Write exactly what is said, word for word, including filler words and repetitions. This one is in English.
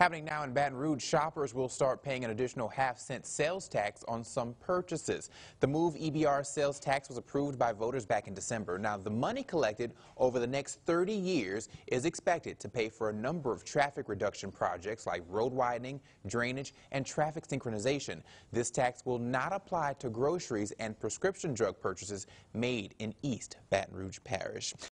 Happening now in Baton Rouge, shoppers will start paying an additional half-cent sales tax on some purchases. The MovEBR sales tax was approved by voters back in December. Now, the money collected over the next thirty years is expected to pay for a number of traffic reduction projects like road widening, drainage, and traffic synchronization. This tax will not apply to groceries and prescription drug purchases made in East Baton Rouge Parish.